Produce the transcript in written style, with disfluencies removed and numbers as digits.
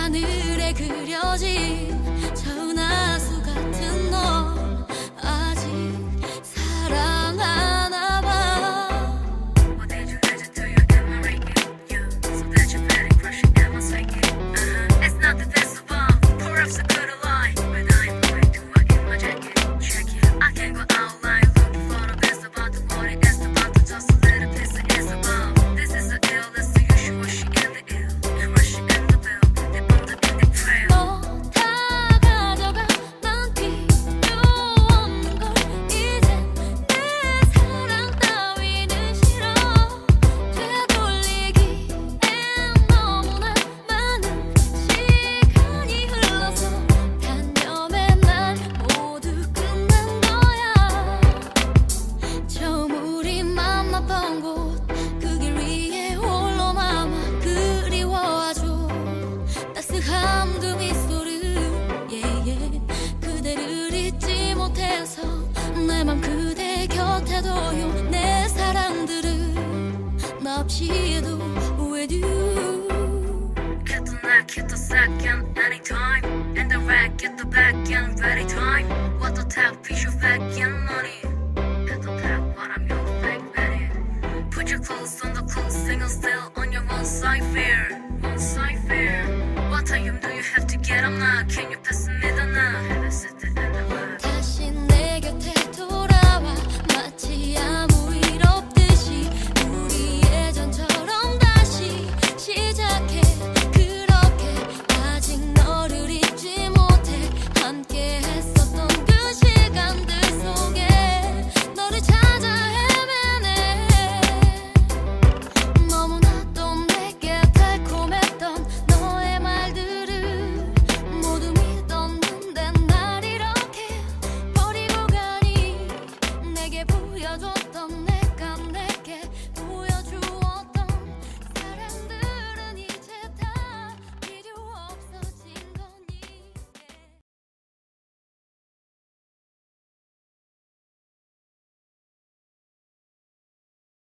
하늘에 그려진 저 은하수 같은 너 아직 사랑하나 봐. What did you listen to your memory you so that you're very crushing and my psyche. It's not defensible, perhaps I could lie, but I'm going to work in my jacket. Check it, I can go outline looking for the best about the what it is about to just a little piece of is about. This is the ill, that's the usual she in the ill, crushing in the bill, they on the in the trail. 너 다 가져가 난 필요 없는 걸 이젠 내 사랑 따위는 싫어. 되돌리기엔 너무나 많은 시간이 흘러서 단념에 난 모두 끝난 거야. 처음 우리 만났던 곳 그 길 위에 홀로 남아 그리워하죠. 따스한 그 미소를 그대를 잊지 못해서 내 맘 그대 곁에 둬요. 내 사랑들은 나 없이도 with you. Get the neck, hit the second, anytime. And the rack, get the back end, ready time. What the tap, visual